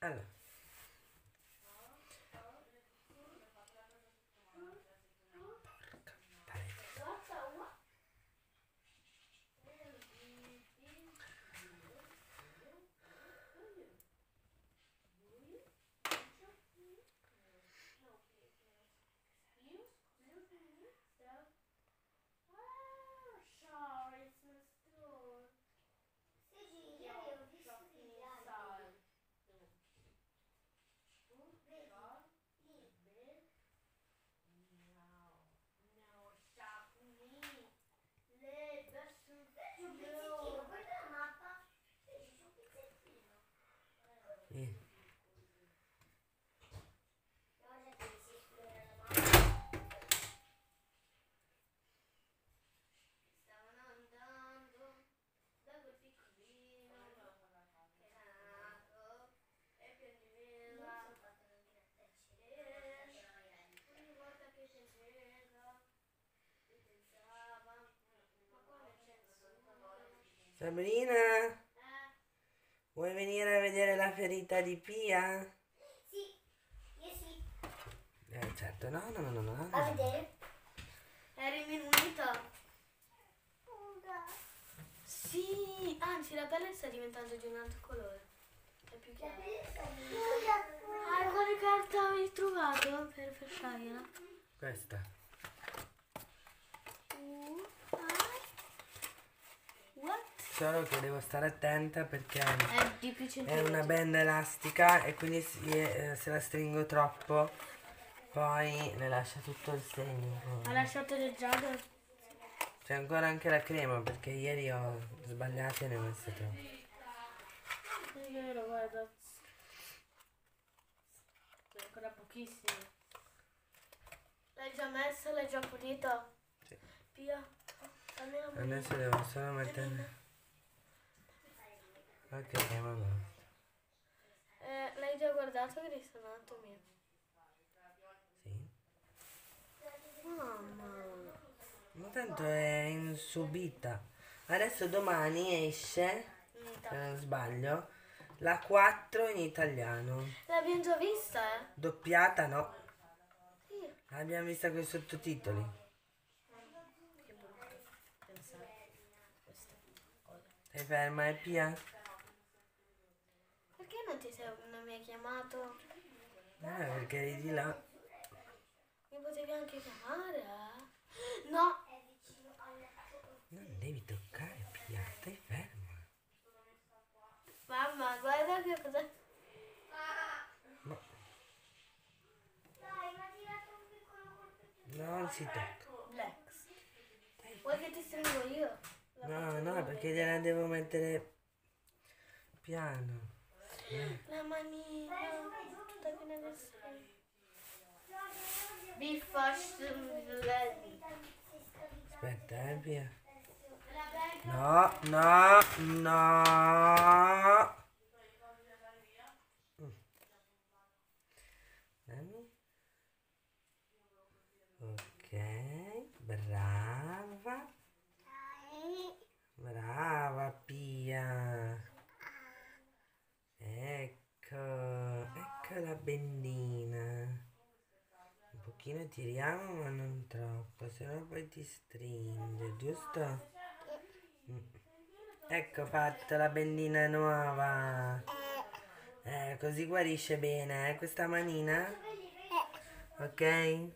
Allora. Sabrina, vuoi venire a vedere la ferita di Pia? Sì, io sì. Certo, no. A vedere? Eri immunità. Sì, anzi la pelle sta diventando di un altro colore. È più chiaro. Quale carta avevi trovato per scegliere? Questa. What? Solo che devo stare attenta perché È di più è centimetri. una benda elastica e quindi se la stringo troppo poi ne lascia tutto il segno. Ha lasciato del giallo? C'è ancora anche la crema perché ieri ho sbagliato e ne ho messe troppo. È vero, guarda. Sono ancora pochissimi. L'hai già messa? L'hai già pulita? Sì. Pia. Fammi la mano. Adesso devo solo mettere... Ok, mamma. L'hai già guardato Grey's Anatomy? Sì. Mamma. Ma tanto è in subita. Adesso domani esce, se non sbaglio, la 4 in italiano. L'abbiamo già vista, eh? Doppiata no. Sì. L'abbiamo vista con i sottotitoli. Che brutto pensare questa cosa. Sei ferma, Pia? Perché non mi hai chiamato? Perché eri di là. Mi potevi anche chiamare, eh? No. Non devi toccare, Pia, stai ferma. Mamma, guarda che cosa... No, Dai, ma ha tirato un piccolo colpetto. non si tocca. Lex. Vuoi che ti stringo io? No, perché gliela devo mettere piano. La manina. Tutta piena di sangue. Biffa Schmledi. Aspetta, Pia. No. Dammi. Ok, brava. Brava Pia. Ecco la bendina. Un pochino tiriamo ma non troppo, sennò poi ti stringe, giusto? Ecco fatto la bendina nuova. Così guarisce bene, questa manina? Ok?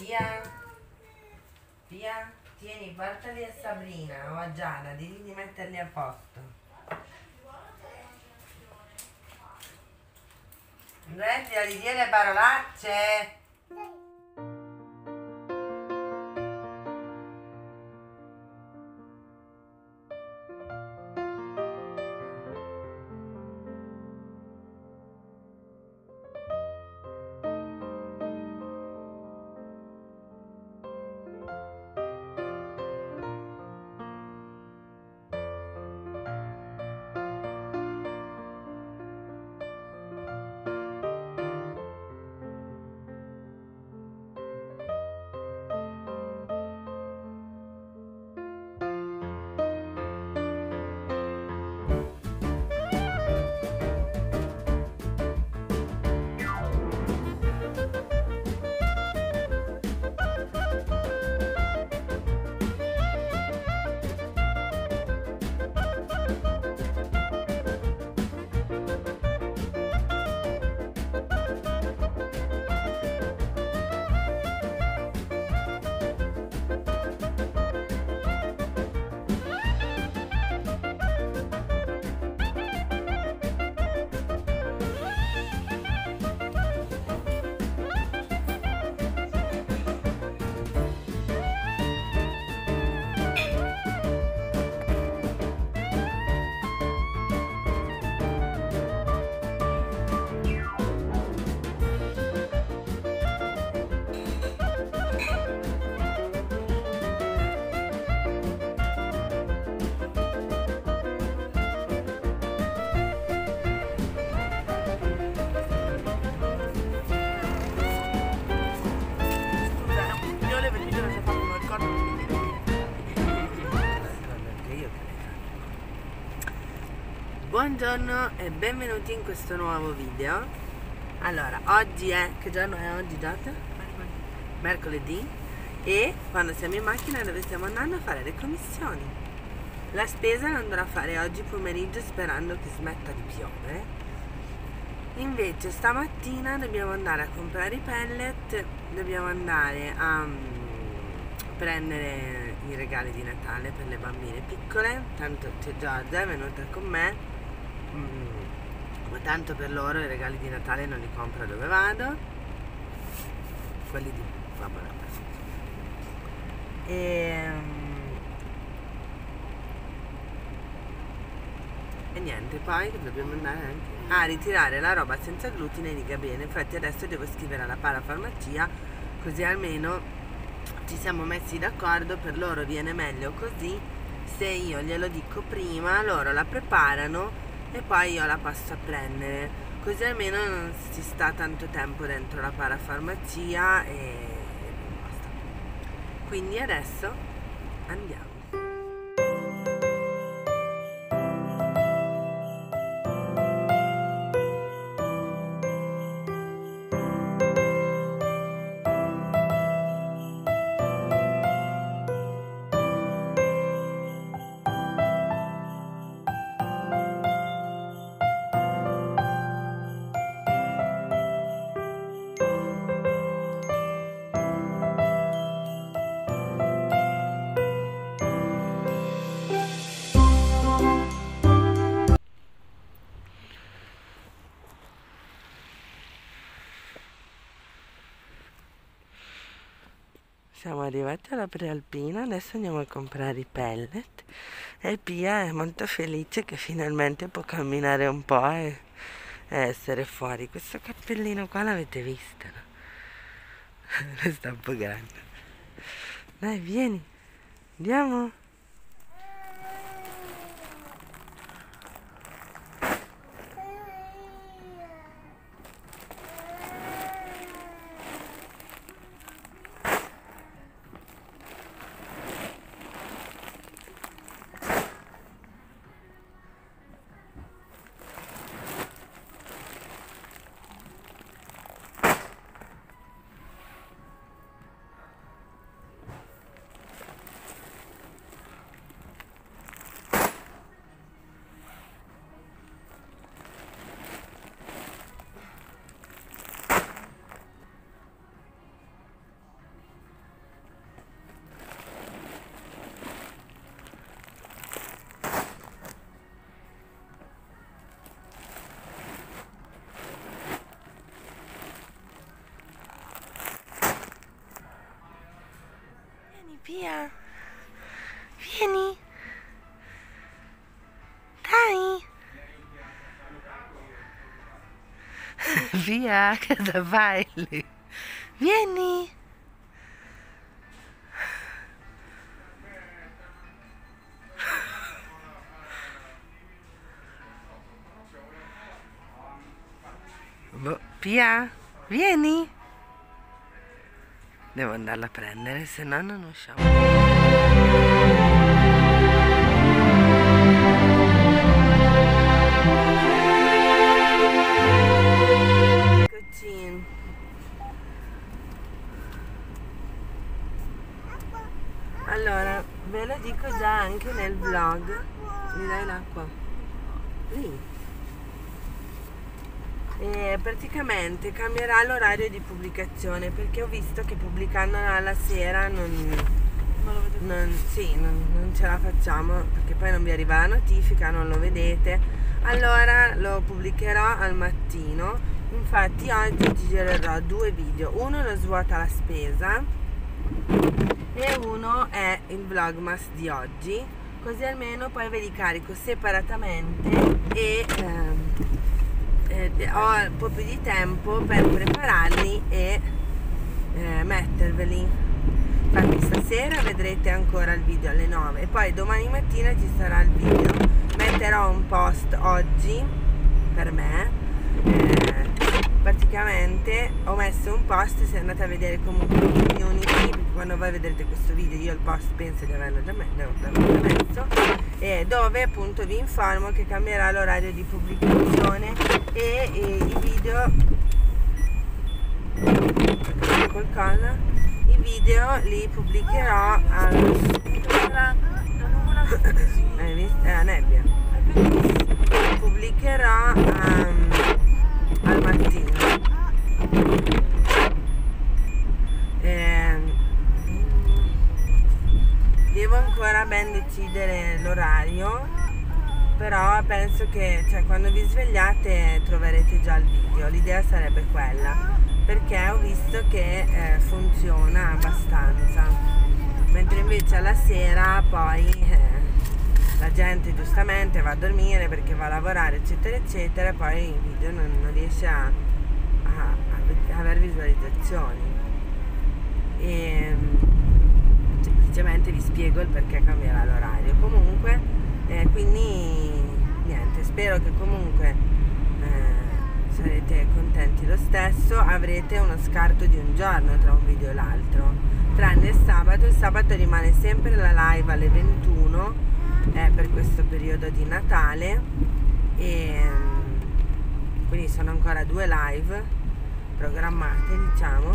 Pia, Pia, tieni, portali a Sabrina o a Giada, digli di metterli a posto. Smettila di dire parolacce! Buongiorno e benvenuti in questo nuovo video. Allora, oggi è, che giorno è oggi, Giada? Mercoledì. E quando siamo in macchina dove stiamo andando a fare le commissioni. La spesa la andrò a fare oggi pomeriggio sperando che smetta di piovere. Invece stamattina dobbiamo andare a comprare i pellet, dobbiamo andare a prendere i regali di Natale per le bambine piccole, tanto c'è Giorgia, è venuta con me. Ma tanto per loro i regali di Natale non li compro dove vado, quelli di Babbo Natale. E niente, poi dobbiamo andare anche a ritirare la roba senza glutine di Gabriele. Infatti adesso devo scrivere alla parafarmacia, così almeno ci siamo messi d'accordo, per loro viene meglio così, se io glielo dico prima loro la preparano e poi io la passo a prendere, così almeno non si sta tanto tempo dentro la parafarmacia e basta. Quindi adesso andiamo. Siamo arrivati alla prealpina, adesso andiamo a comprare i pellet e Pia è molto felice che finalmente può camminare un po' e essere fuori. Questo cappellino qua l'avete visto, no? Sta un po' grande. Dai, vieni, andiamo. Via, cosa fai lì? Vieni! Pia, vieni! Devo andarla a prendere, se no non usciamo. Eccoci. Allora, ve lo dico già anche nel vlog. Mi dai l'acqua? Lì. E praticamente cambierà l'orario di pubblicazione, perché ho visto che pubblicando alla sera non ce la facciamo, perché poi non vi arriva la notifica, non lo vedete. Allora lo pubblicherò al mattino. Infatti oggi ti girerò 2 video, uno lo svuota la spesa e uno è il vlogmas di oggi, così almeno poi ve li carico separatamente e ho un po' più di tempo per prepararli e metterveli. Infatti stasera vedrete ancora il video alle 9 e poi domani mattina ci sarà il video. Metterò un post oggi per me, praticamente ho messo un post, se andate a vedere comunque in community, perché quando voi vedrete questo video io il post penso di averlo già messo, dove appunto vi informo che cambierà l'orario di pubblicazione e i video li pubblicherò hai visto? È la nebbia. Pubblicherò al mattino. Devo ancora ben decidere l'orario, però penso che quando vi svegliate troverete già il video. L'idea sarebbe quella, perché ho visto che funziona abbastanza, mentre invece alla sera poi la gente giustamente va a dormire perché va a lavorare eccetera eccetera, poi il video non riesce a avere visualizzazioni. E semplicemente vi spiego il perché cambierà l'orario. Comunque quindi niente, spero che comunque sarete contenti lo stesso. Avrete uno scarto di un giorno tra un video e l'altro, tranne il sabato rimane sempre la live alle 21 per questo periodo di Natale, e quindi sono ancora 2 live programmate, diciamo.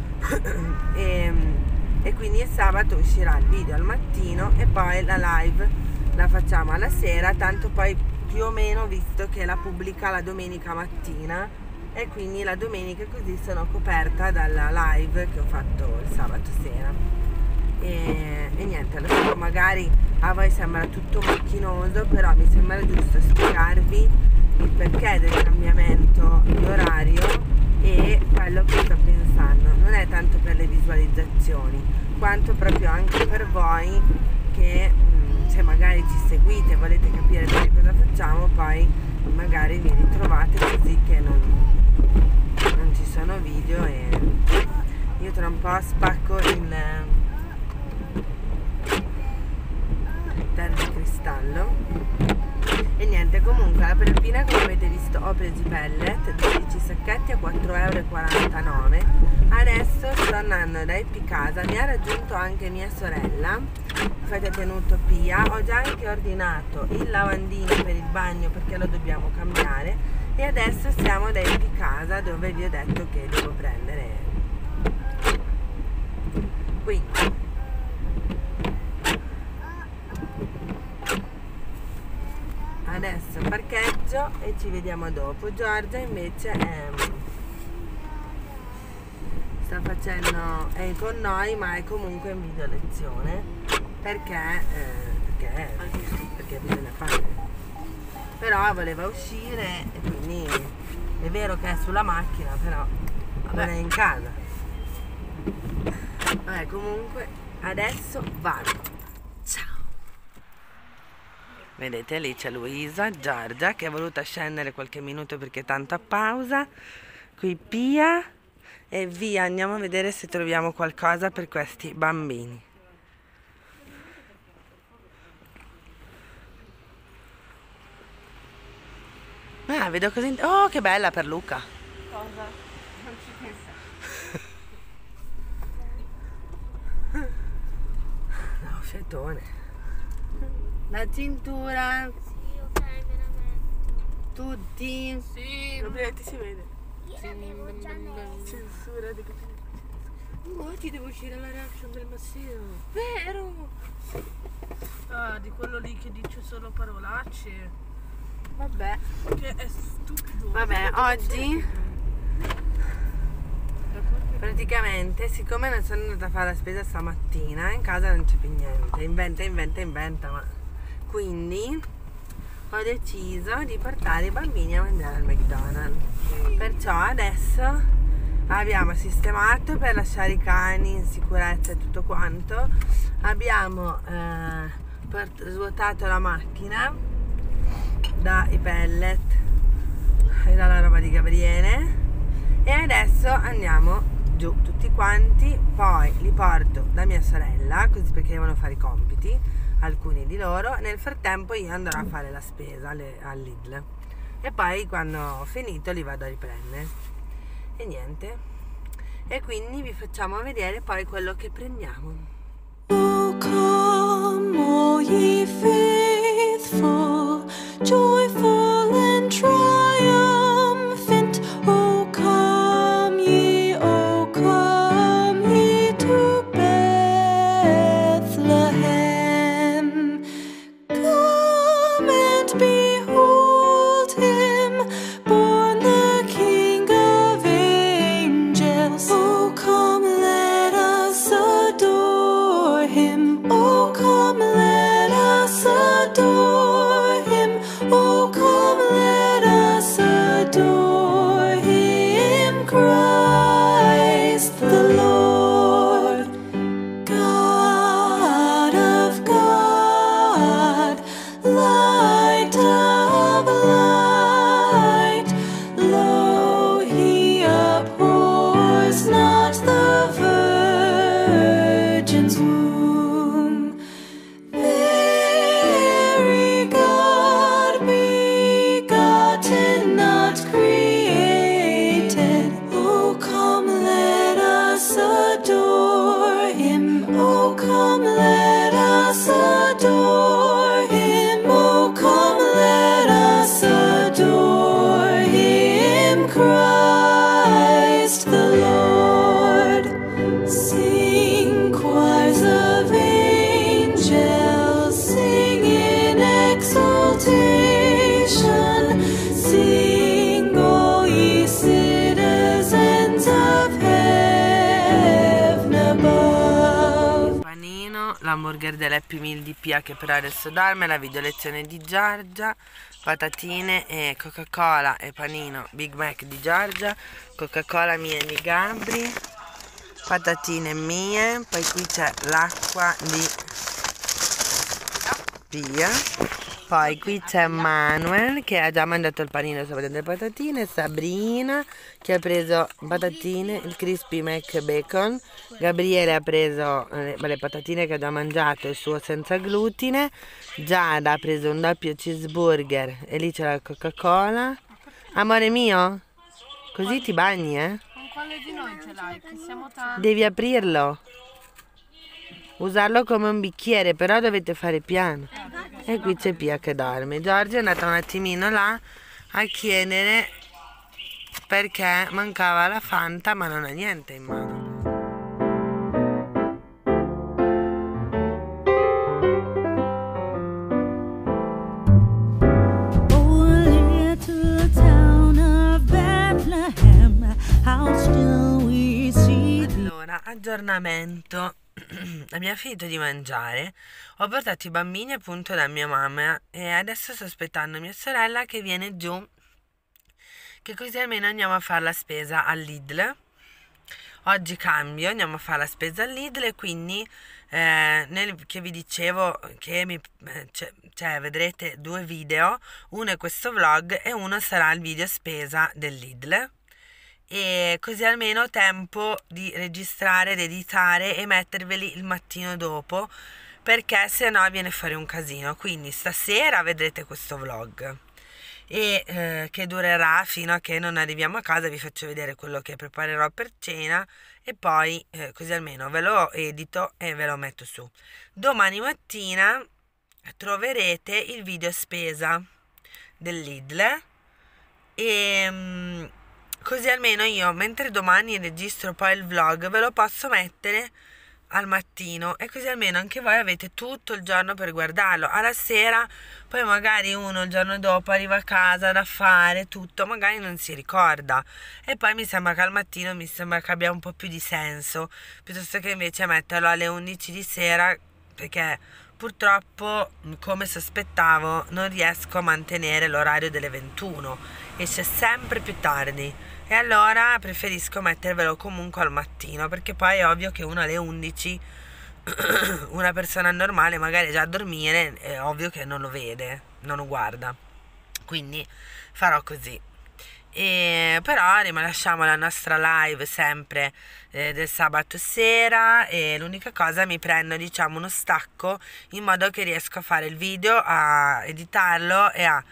E quindi il sabato uscirà il video al mattino e poi la live la facciamo alla sera, tanto poi più o meno visto che la pubblica la domenica mattina, e quindi la domenica così sono coperta dalla live che ho fatto il sabato sera. E niente, lo so, magari a voi sembra tutto macchinoso, però mi sembra giusto spiegarvi il perché del cambiamento di orario e quello che sto pensando. Non è tanto per le visualizzazioni, quanto proprio anche per voi che se magari ci seguite e volete capire bene cosa facciamo, poi magari vi ritrovate così che non ci sono video. E io tra un po' spacco il termocristallo. E niente, comunque la preppina, come avete visto, ho preso i pellet, 12 sacchetti a 4,49 €. Adesso sto andando da Epicasa, mi ha raggiunto anche mia sorella, infatti ha tenuto Pia. Ho già anche ordinato il lavandino per il bagno perché lo dobbiamo cambiare, e adesso siamo da Epicasa, dove vi ho detto che devo prendere. Quindi adesso parcheggio e ci vediamo dopo. Giorgia invece sta facendo, è con noi, ma è comunque in video lezione perché bisogna fare. Però voleva uscire e quindi è vero che è sulla macchina, però non è in casa. Vabbè, comunque adesso vado. Vedete, lì c'è Luisa, Giorgia, che è voluta scendere qualche minuto perché tanto a pausa. qui Pia e via, andiamo a vedere se troviamo qualcosa per questi bambini. Ah, vedo così. Oh, che bella per Luca. Cosa? Non ci pensa. No, fetone. La cintura. Sì, ok, me la metto. Tutti. Sì, Gabriele, si vede. Io l'avevo già messo. Censura di Oh, ti devo uscire la reaction del Massimo. Vero! Ah, di quello lì che dice solo parolacce. Vabbè. Che è stupido. Vabbè, oggi praticamente, siccome non sono andata a fare la spesa stamattina, in casa non c'è più niente. Inventa, ma quindi ho deciso di portare i bambini a mangiare al McDonald's. Perciò adesso abbiamo sistemato per lasciare i cani in sicurezza e tutto quanto. Abbiamo svuotato la macchina dai pellet e dalla roba di Gabriele e adesso andiamo giù tutti quanti, poi li porto da mia sorella così perché devono fare i compiti, alcuni di loro. Nel frattempo io andrò a fare la spesa al Lidl e poi quando ho finito li vado a riprendere e niente, e quindi vi facciamo vedere poi quello che prendiamo. O come, all ye faithful, joyful and triumphant. O come ye to Bethlehem. Come and behold him, born the King of angels. O come, let us adore him. Oh, come, let us adore him. Oh, come, let us adore him. Christ the Lord, God of God, light of light. Lo, he abhors not the virgin's womb. Very God begotten, not created. Oh, come, let us adore him. Oh, come, let us adore him. Oh, come, let us adore him. Christ the Lord. Sing, choirs of angels, sing in exaltation. Sing, all ye citizens of heaven above. Panino, l'hamburger dell'Happy Meal di Pia che però adesso dorme, la video lezione di Giorgia, patatine e Coca-Cola e panino Big Mac di Giorgia, Coca-Cola mia di Gabri, patatine mie, poi qui c'è l'acqua di Pia, poi qui c'è Manuel che ha già mangiato il panino, sta prendendo le patatine, Sabrina che ha preso patatine, il crispy Mac bacon, Gabriele ha preso le patatine che ha già mangiato, il suo senza glutine, Giada ha preso un doppio cheeseburger e lì c'è la Coca-Cola. Amore mio, così ti bagni, eh? Con quale di noi ce l'hai? Che siamo tanti. Devi aprirlo, usarlo come un bicchiere, però dovete fare piano. E qui c'è Pia che dorme. Giorgia è andata un attimino là a chiedere perché mancava la Fanta, ma non ha niente in mano. Oh, little town of Bethlehem, how still we see thee. Allora, aggiornamento. Abbiamo finito di mangiare, ho portato i bambini appunto da mia mamma e adesso sto aspettando mia sorella che viene giù, che così almeno andiamo a fare la spesa al Lidl. Oggi cambio, andiamo a fare la spesa al Lidl e quindi che vi dicevo che vedrete due video, uno è questo vlog e uno sarà il video spesa del Lidl. e così almeno ho tempo di registrare ed editare e metterveli il mattino dopo, perché se no viene fuori un casino. Quindi stasera vedrete questo vlog e che durerà fino a che non arriviamo a casa. Vi faccio vedere quello che preparerò per cena e poi così almeno ve lo edito e ve lo metto su. Domani mattina troverete il video spesa del Lidl e così almeno io, mentre domani registro poi il vlog, ve lo posso mettere al mattino e così almeno anche voi avete tutto il giorno per guardarlo. Alla sera poi magari uno il giorno dopo arriva a casa da fare tutto, magari non si ricorda, e poi mi sembra che al mattino mi sembra che abbia un po' più di senso piuttosto che invece metterlo alle 11 di sera, perché purtroppo, come sospettavo, non riesco a mantenere l'orario delle 21, esce sempre più tardi. E allora preferisco mettervelo comunque al mattino, perché poi è ovvio che uno alle 11, una persona normale magari già a dormire, è ovvio che non lo vede, non lo guarda. Quindi farò così. E però lasciamo la nostra live sempre del sabato sera, e l'unica cosa, mi prendo diciamo uno stacco in modo che riesco a fare il video, a editarlo e a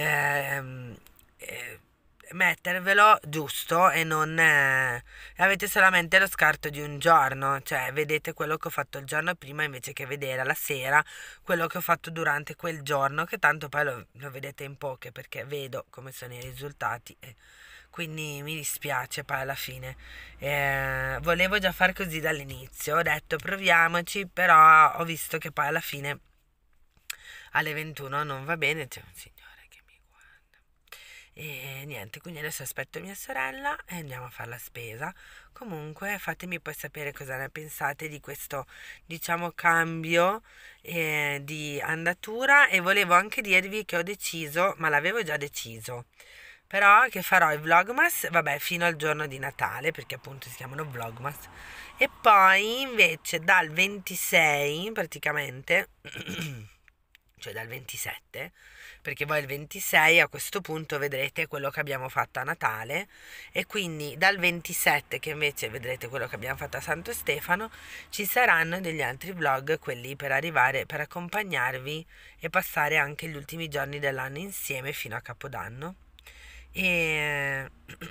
mettervelo giusto e non avete solamente lo scarto di un giorno, cioè vedete quello che ho fatto il giorno prima invece che vedere alla sera quello che ho fatto durante quel giorno, che tanto poi lo vedete in poche, perché vedo come sono i risultati e quindi mi dispiace poi alla fine. Volevo già far così dall'inizio, ho detto proviamoci, però ho visto che poi alla fine alle 21 non va bene, c'è un signore che mi guarda e niente, quindi adesso aspetto mia sorella e andiamo a fare la spesa. Comunque fatemi poi sapere cosa ne pensate di questo, diciamo, cambio di andatura, e volevo anche dirvi che ho deciso, ma l'avevo già deciso, però che farò i vlogmas, vabbè, fino al giorno di Natale, perché appunto si chiamano vlogmas, e poi invece dal 26 praticamente cioè dal 27, perché voi il 26 a questo punto vedrete quello che abbiamo fatto a Natale, e quindi dal 27, che invece vedrete quello che abbiamo fatto a Santo Stefano, ci saranno degli altri vlog, quelli per arrivare, per accompagnarvi e passare anche gli ultimi giorni dell'anno insieme fino a Capodanno. E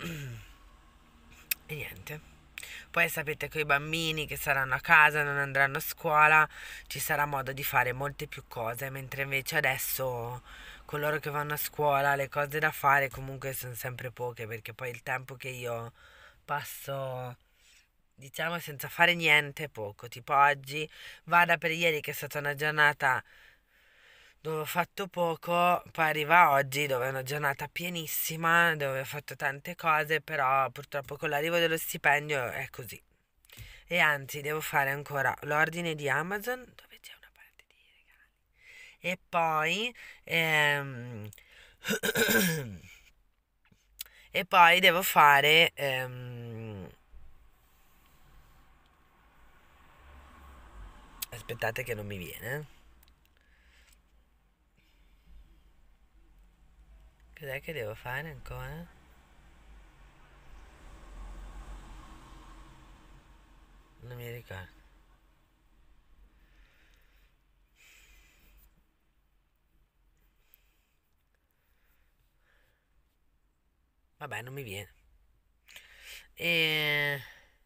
e niente. Poi sapete che i bambini che saranno a casa, non andranno a scuola, ci sarà modo di fare molte più cose, mentre invece adesso coloro che vanno a scuola, le cose da fare comunque sono sempre poche, perché poi il tempo che io passo, diciamo, senza fare niente è poco. Tipo oggi, vada per ieri che è stata una giornata dove ho fatto poco, poi arriva oggi dove è una giornata pienissima, dove ho fatto tante cose, però purtroppo con l'arrivo dello stipendio è così. E anzi, devo fare ancora l'ordine di Amazon, dove c'è una parte di regali. E poi e poi devo fare aspettate che non mi viene. Cos'è che devo fare ancora? Non mi ricordo. Vabbè, non mi viene. E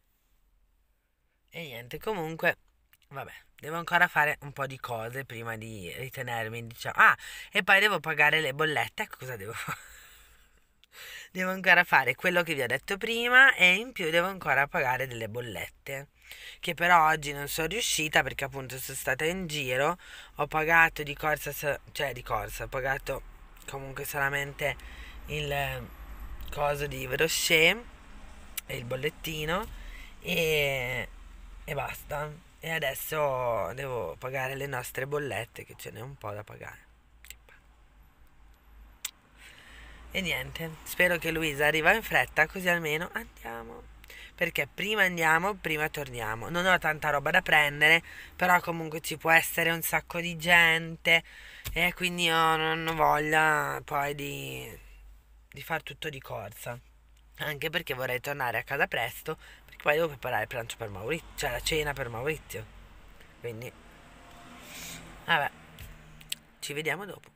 niente, comunque, vabbè, devo ancora fare un po' di cose prima di ritenermi, diciamo. Ah, e poi devo pagare le bollette. Ecco cosa devo fare. Devo ancora fare quello che vi ho detto prima, e in più devo ancora pagare delle bollette, che però oggi non sono riuscita perché appunto sono stata in giro, ho pagato di corsa, cioè di corsa, ho pagato comunque solamente il coso di Rocher e il bollettino e basta. E adesso devo pagare le nostre bollette, che ce n'è un po' da pagare. E niente, spero che Luisa arriva in fretta, così almeno andiamo. Perché prima andiamo, prima torniamo. Non ho tanta roba da prendere, però comunque ci può essere un sacco di gente, e quindi io non ho voglia poi di far tutto di corsa. anche perché vorrei tornare a casa presto, perché poi devo preparare il pranzo per Maurizio, cioè la cena per Maurizio. Quindi vabbè, ci vediamo dopo.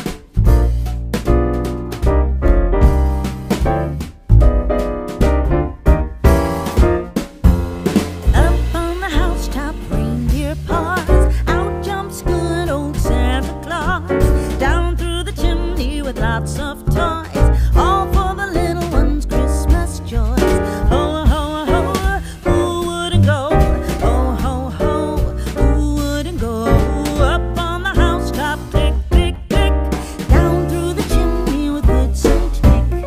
Up on the housetop, reindeer paws. Out jumps good old Santa Claus. Down through the chimney with lots of toys, all for the little ones' Christmas joys. Ho, ho, ho, who wouldn't go? Ho, ho, ho, who wouldn't go? Up on the housetop, click, click, click. Down through the chimney with good Saint Nick.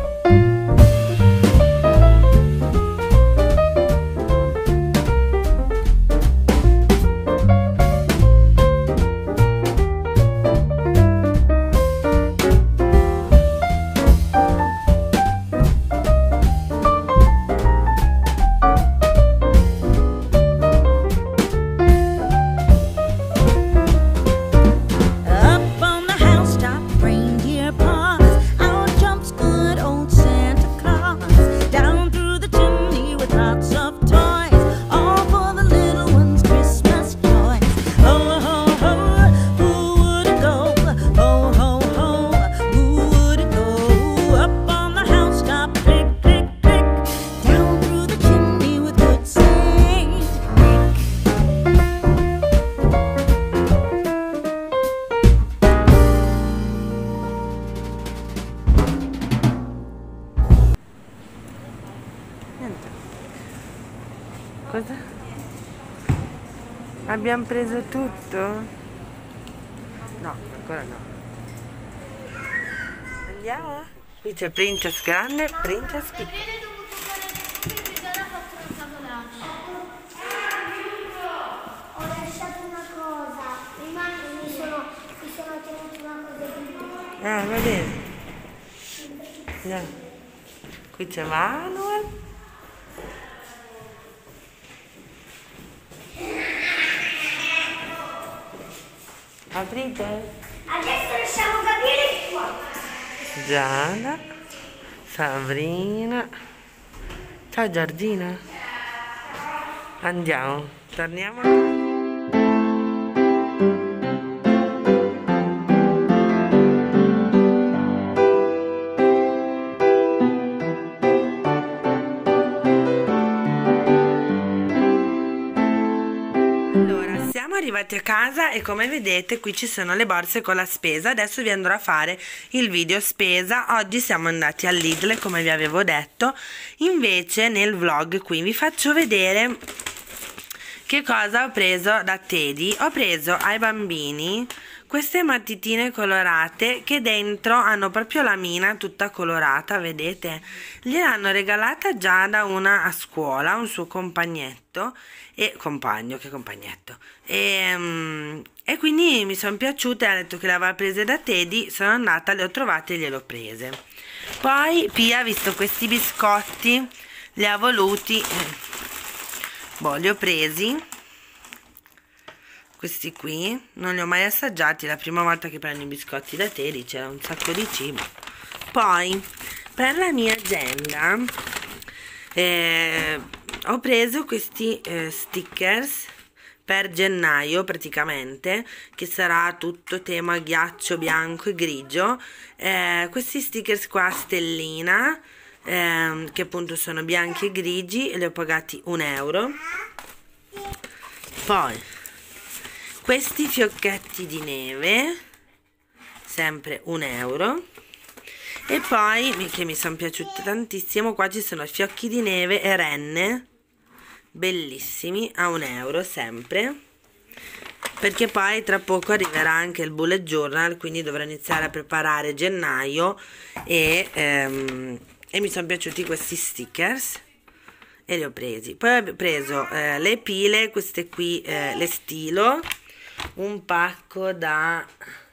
Up on the housetop, reindeer paws. Out jumps good old Santa Claus. Down through the chimney with lots of toys, all for the little ones' Christmas joys. Ho, ho, ho, who wouldn't go? Ho, ho, ho, who wouldn't go? Up on the housetop, click, click, click. Down through the chimney with good Saint Nick. Niente. Cosa? Abbiamo preso tutto? No, ancora no. Andiamo? Qui c'è Princess grande, Princess piccola. Avrei dovuto fare perché già fatto una cavolata. Ho lasciato una cosa, prima mi sono tenuto una cosa di Ah, va bene. Andiamo. Qui c'è Manuel. Aprite. Adesso lasciamo Gabriele qua. Giada. Sabrina. Ciao Giardina. Andiamo. Torniamo. Allora, siamo arrivati a casa e come vedete qui ci sono le borse con la spesa. Adesso vi andrò a fare il video spesa. Oggi siamo andati al Lidl come vi avevo detto. Invece nel vlog qui vi faccio vedere che cosa ho preso da Teddy. Ho preso ai bambini queste matitine colorate che dentro hanno proprio la mina tutta colorata, vedete? Gliel'hanno regalata già da una a scuola, un suo compagnetto e compagno, che compagnetto. E quindi mi sono piaciute, ha detto che le aveva prese da Teddy, sono andata, le ho trovate e gliele ho prese. Poi Pia ha visto questi biscotti, li ha voluti, boh, li ho presi. Questi qui non li ho mai assaggiati, la prima volta che prendo i biscotti da Teddy, c'era un sacco di cibo. Poi per la mia agenda ho preso questi stickers per gennaio praticamente, che sarà tutto tema ghiaccio bianco e grigio. Questi stickers qua a stellina, che appunto sono bianchi e grigi, e li ho pagati €1. Poi questi fiocchetti di neve, sempre €1. E poi, che mi sono piaciuti tantissimo, qua ci sono fiocchi di neve e renne, bellissimi, a €1 sempre. Perché poi tra poco arriverà anche il bullet journal, quindi dovrò iniziare a preparare gennaio e mi sono piaciuti questi stickers e li ho presi. Poi ho preso le pile, queste qui, le stilo, un pacco da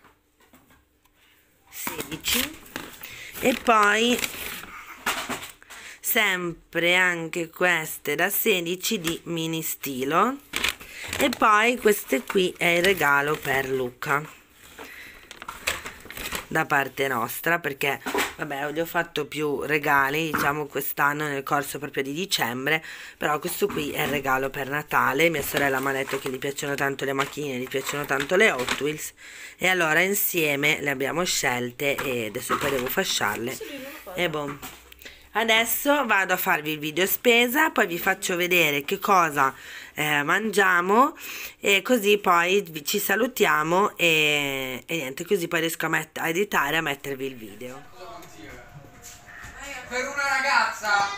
16, e poi sempre anche queste da 16 di mini stilo, e poi queste qui è il regalo per Luca. da parte nostra, perché vabbè, gli ho fatto più regali, diciamo, quest'anno nel corso proprio di dicembre, però questo qui è il regalo per Natale. Mia sorella mi ha detto che gli piacciono tanto le macchine, gli piacciono tanto le Hot Wheels, e allora insieme le abbiamo scelte e adesso poi devo fasciarle. E boh. Adesso vado a farvi il video spesa, poi vi faccio vedere che cosa mangiamo, e così poi ci salutiamo e niente, così poi riesco a editare, a mettervi il video. Per una ragazza!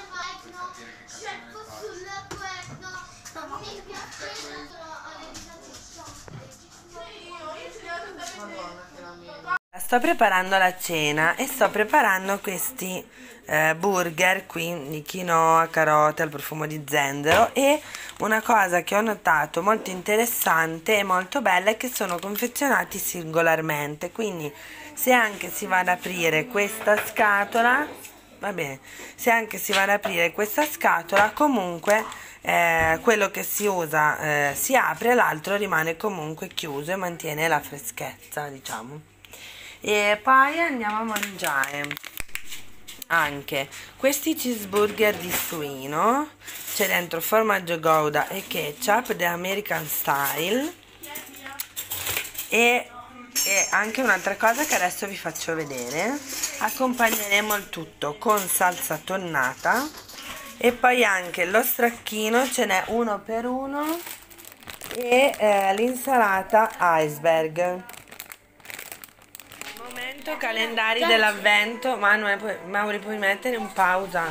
Sto preparando la cena e sto preparando questi burger, quindi quinoa, carote al profumo di zenzero, e una cosa che ho notato molto interessante e molto bella è che sono confezionati singolarmente, quindi se anche si va ad aprire questa scatola, va bene, se anche si va ad aprire questa scatola, comunque quello che si usa si apre, l'altro rimane comunque chiuso e mantiene la freschezza, diciamo. E poi andiamo a mangiare anche questi cheeseburger di suino, c'è dentro formaggio Gouda e ketchup, the American style, e anche un'altra cosa che adesso vi faccio vedere. Accompagneremo il tutto con salsa tonnata, e poi anche lo stracchino, ce n'è uno per uno, e l'insalata iceberg. Momento calendari dell'avvento. Mauri, puoi mettere in pausa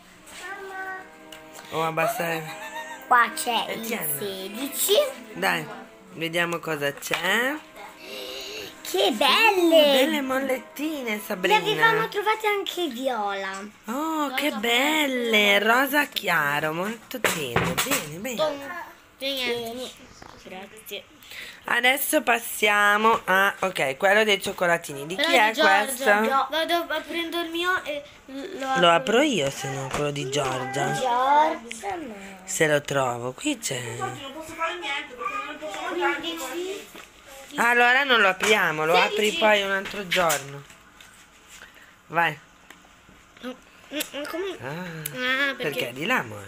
o abbassare? Qua c'è E il tieni. 16. Dai, vediamo cosa c'è. Che belle! Belle mollettine, Le Sabrina. avevamo trovate anche viola. Oh, che belle! Rosa chiaro, molto tenue. Bene, bene. Vieni. Grazie. Adesso passiamo a... ok, quello dei cioccolatini. Di chi è questo? Vado a prendere il mio e Lo apro io, se no, quello di Giorgia. Giorgia, no. Se lo trovo. Qui c'è. Non posso fare niente perché non posso mangiare. Allora non lo apriamo, lo apri poi un altro giorno. Vai. Come? Ah, perché perché? di là, amore?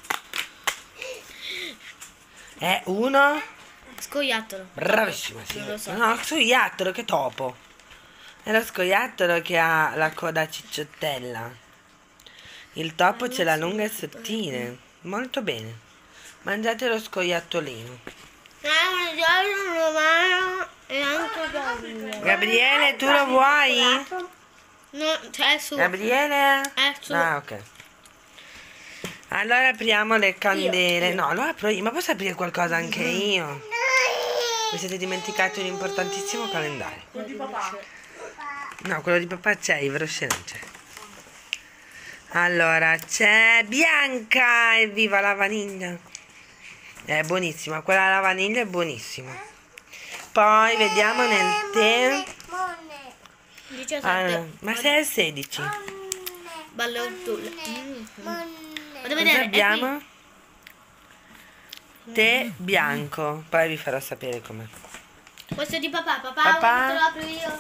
È uno? Scoiattolo. Bravissima, sì. Non lo so. No, scoiattolo, che topo. È lo scoiattolo che ha la coda cicciottella. Il topo ce l'ha lunga e sottile. Molto bene. Mangiate lo scoiattolino. Un giorno romano e anche bello. Gabriele, tu lo vuoi? No, cioè è su. Gabriele? Su. Ah, ok. Allora apriamo le candele. No, lo apro io. Ma posso aprire qualcosa anche io? Vi siete dimenticati un importantissimo calendario. Quello di papà. No, quello di papà c'è, il Rocher non c'è. Allora, c'è Bianca, evviva la vaniglia. È buonissima, quella alla vaniglia è buonissima. Poi vediamo nel tè. 17. Allora, ma sei al 16? Ballo tu. Vado a Cosa vedere. abbiamo? Tè bianco. Poi vi farò sapere com'è. Questo è di papà. Papà, Papà? te lo apro io.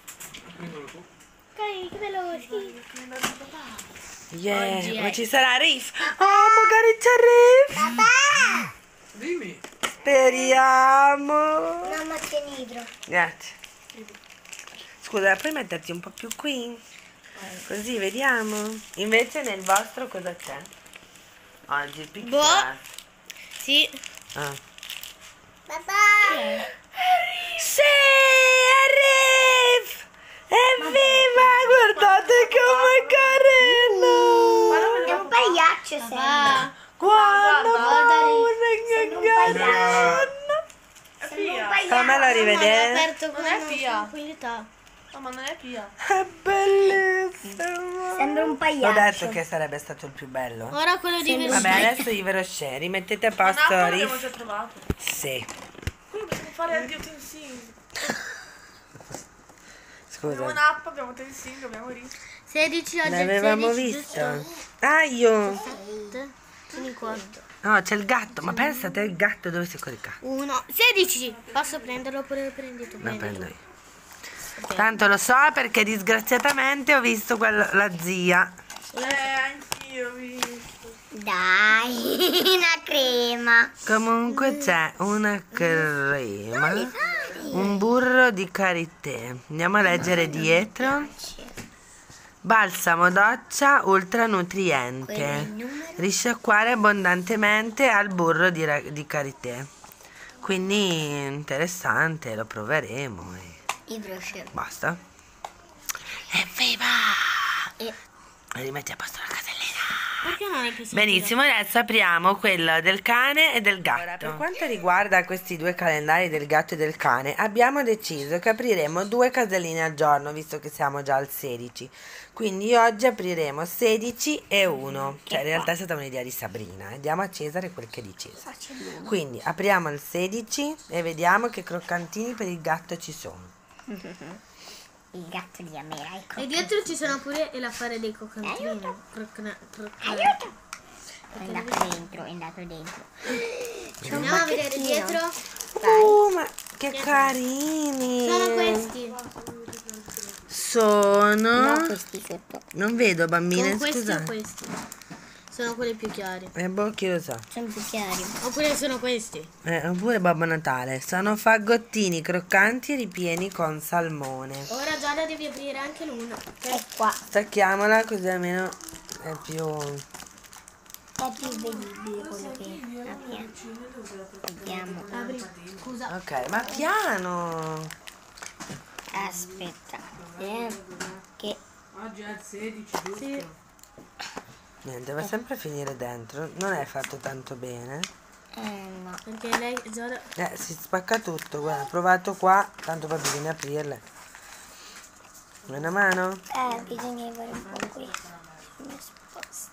Ok, che bello, sì. Yeah, Oggi è- ma ci sarà Riff? Oh, magari c'è Riff! Papà! Dimmi! Speriamo! Mamma, tieni idro. Grazie. Scusa, puoi metterti un po' più qui? Così vediamo. Invece nel vostro cosa c'è? Oggi pizza. Boh. Sì. Ah. Papà! Sì, è Riff! Evviva! Guardate com'è carino! È un pagliaccio, Papà. Guarda, Sembra un paura! Sembra un pagliaccio. Fammelo L'ho rivedere. aperto con Non è una Pia. tranquillità. No, ma non è Pia. È bellissimo! Sembra un Ho pagliaccio. detto che sarebbe stato il più bello. Ora quello di Vabbè, adesso i Verosce, rimettete a Ma posto Napoli l'abbiamo Riff. già trovato. Sì. Qui dobbiamo fare gli utensili. Abbiamo Scusa, un'app, abbiamo utensili, abbiamo riso. 16 oggi è l'avevamo 16, visto. giusto? Ah, io. 7. Sono 4. No, c'è il gatto. Ma pensa a te il gatto dove si è coricato? 1. 16. Posso prenderlo oppure lo prendi tu? Lo prendo io. Tanto lo so perché disgraziatamente ho visto la zia. Anch'io ho visto. Dai, una crema. Comunque c'è una crema, un burro di karité. Andiamo a leggere dietro. Balsamo doccia ultra nutriente. Risciacquare abbondantemente al burro di karité. Quindi interessante, lo proveremo. I brochure. Basta. Evviva! E Rimetti a posto la casellina. Perché non è possibile? Benissimo, adesso apriamo quello del cane e del gatto. Ora, per quanto riguarda questi due calendari del gatto e del cane, abbiamo deciso che apriremo 2 caselline al giorno, visto che siamo già al 16. Quindi oggi apriremo 16 e 1. Cioè, in realtà è stata un'idea di Sabrina. Diamo a Cesare quel che è di Cesare. Quindi apriamo il 16 e vediamo che croccantini per il gatto ci sono. il gatto di Amera, ecco. E dietro ci sono pure l'affare dei croccantini. Aiuto! È andato dentro. C'è un Andiamo a vedere pacchettino. dietro. Ma che carini! Sono questi. Sono... No, questi sotto. Non vedo, bambine, Con questi o scusate. questi? Sono quelli più chiari. Boh, chi lo sa. Sono più chiari. Oppure sono questi. Oppure Babbo Natale. Sono fagottini croccanti ripieni con salmone. Ora Giada devi aprire anche l'uno. È qua. Stacchiamola così almeno è più... È più vedibile quello che abbiamo. Vediamo. Apri. Scusa. Ok, ma piano! Aspetta. Che Oggi è il 16, giusto? Sì. Niente, va sempre a finire dentro. Non è fatto tanto bene. no. Perché lei Giada. Si spacca tutto, guarda. Ho provato qua, tanto poi bisogna aprirle. Vuoi una mano? Bisogna fare un po' qui. Mi sposta.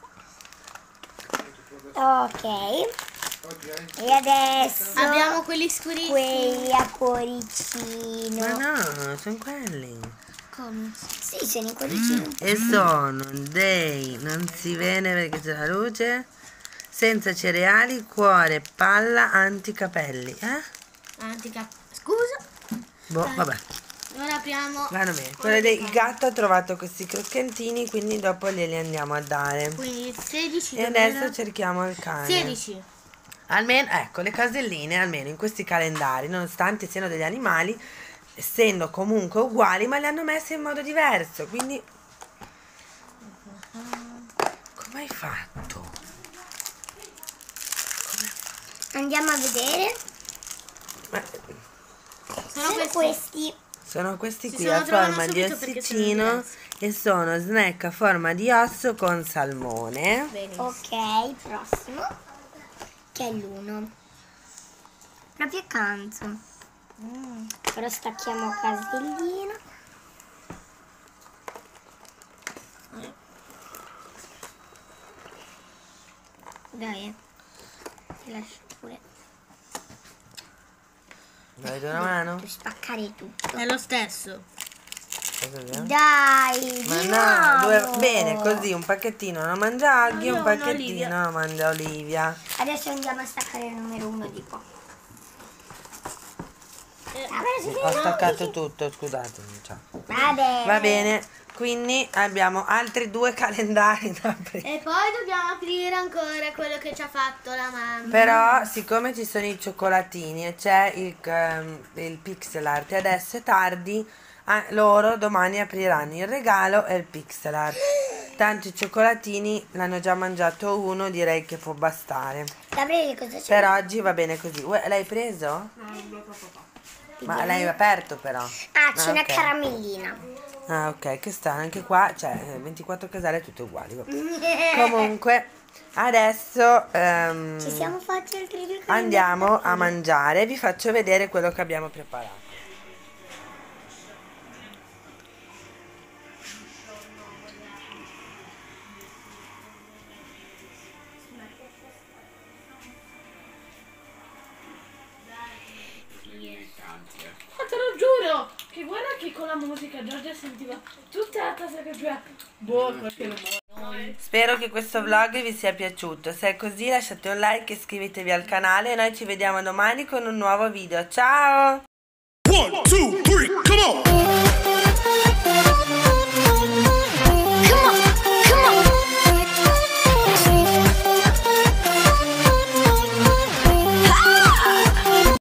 Ok. E adesso Abbiamo quelli scurissimi. quelli a Ma cuoricino. no, sono quelli. Come? Sì, sono i cuoricini. E sono dei... non si vede perché c'è la luce. Senza cereali, cuore, palla, anticapelli. Antica. Scusa. Boh, vabbè. Ora apriamo. Vanno bene. Quello del gatto ha trovato questi croccantini, quindi dopo glieli andiamo a dare. Quindi 16. E adesso cerchiamo il cane. 16. Almeno, ecco, le caselline, almeno in questi calendari, nonostante siano degli animali, essendo comunque uguali, ma le hanno messe in modo diverso, quindi... Come hai fatto? Andiamo a vedere. Ma Sono questi. sono questi Si qui sono a trovati forma di subito perché sono ossicino diversi. e sono snack a forma di osso con salmone. Benissimo. Ok, prossimo. Che è l'1. Proprio accanto. Però stacchiamo casellina. Dai, ti lascio pure. Vuoi una mano? Devo spaccare tutto. È lo stesso. Cosa vediamo? Dai, Ma di no, nuovo. bene, così un pacchettino lo mangia Aghi, un No, pacchettino lo mangia Olivia. Adesso andiamo a staccare il numero 1 di qua. Ho staccato tutto, scusatemi. Ciao. Vabbè. Va bene, quindi abbiamo altri 2 calendari da aprire. E poi dobbiamo aprire ancora quello che ci ha fatto la mamma. Però, siccome ci sono i cioccolatini e c'è il pixel art e adesso è tardi, loro domani apriranno il regalo e il pixel art. Tanto i cioccolatini l'hanno già mangiato uno, direi che può bastare. Gabriele, cosa c'è? Per oggi va bene così. L'hai preso? Ma l'hai aperto però. Ah, c'è una ok. caramellina. Ah, ok, che sta anche qua, cioè 24 caselle tutte uguali. Comunque, adesso Ci siamo fatti altri 2 andiamo a mangiare. Vi faccio vedere quello che abbiamo preparato. Ma te lo giuro! Che guarda che con la musica Giorgia sentiva tutta la tassa che più boh, qualche rumore. Spero che questo vlog vi sia piaciuto. Se è così lasciate un like e iscrivetevi al canale e noi ci vediamo domani con un nuovo video. Ciao! 1, 2, 3, come on!